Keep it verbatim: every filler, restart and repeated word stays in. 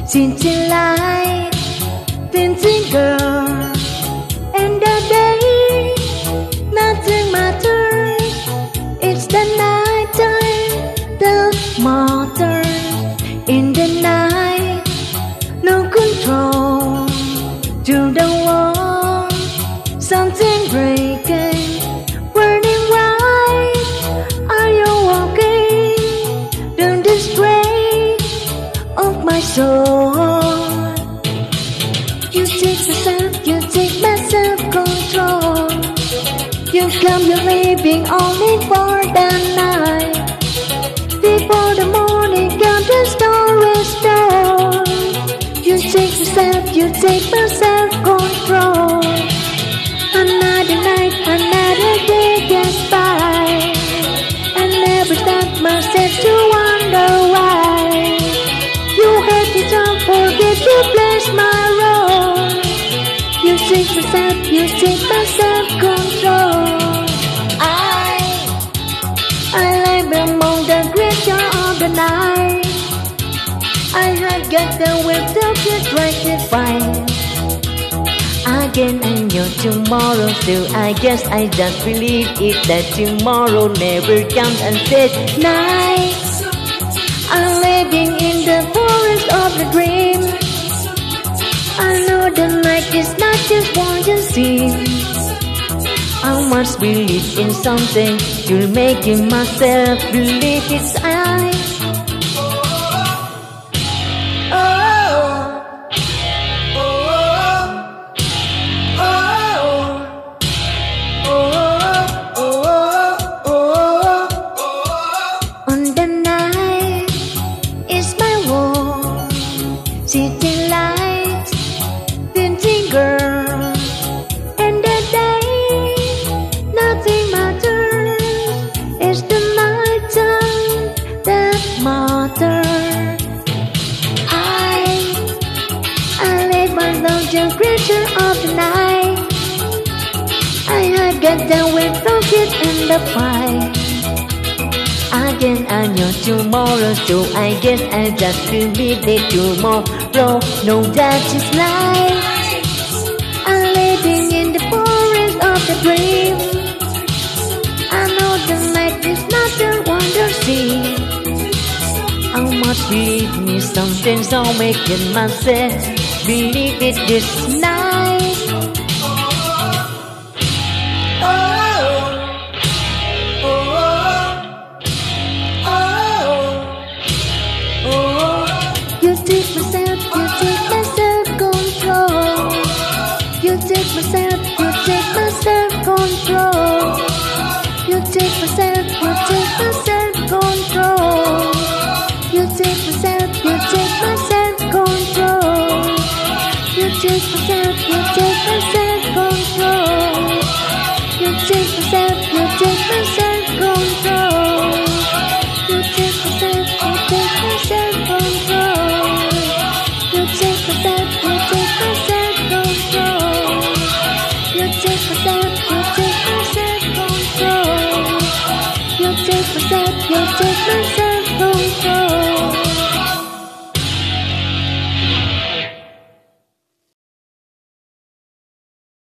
city light, dancing girl, and the day nothing matters. It's the night time that matters. In the night, no control to the wall, something breaking, burning right. Are you walking down the street of my soul? You take myself, you take my self-control. You come, you're leaving only for the night. Before the morning comes, the story stone. You take myself, you take my self-control. Another night, another day gets by, and never stop myself to wonder why. You had to jump, forget to place my role. You take myself, you take my self-control. I, I live among the creature of the night. I had got the will to get rectified. Again I know tomorrow, so I guess I just believe it that tomorrow never comes and says night. I'm living in the forest of the dream. I know the night is not just one you see. I must believe in something to make myself believe it's I. City lights, dancing girl, and the day nothing matters. It's the night time that matters. I, I live alone, the creature of the night. I had got down with focus and the fight. Again I know tomorrow, so I guess I just believe it tomorrow. No, that is life. I'm living in the forest of the dream. I know the night is not the one to see. I must believe me something, so making myself believe it this night. You take myself, you take my self-control. You take myself, you take my self-control. You take myself, you take my self-control. You take myself, you take my self-control. You take myself, you take my self-control. You take myself, you take my self-control.